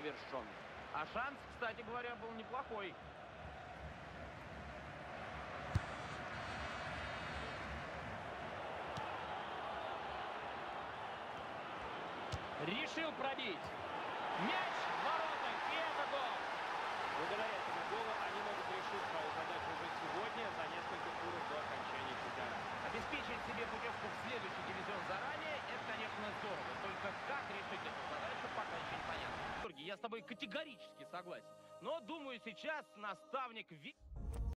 завершен. А шанс, кстати говоря, был неплохой. Решил пробить. Мяч в воротах, и это гол. Благодаря этому голу они могут решить свою задачу уже сегодня, за несколько туров до окончания чемпионата. Обеспечить себе путевку в следующий дивизион заранее, это, конечно, здорово. Только как решить эту задачу, пока еще непонятно. Георгий, я с тобой категорически согласен. Но, думаю, сейчас наставник...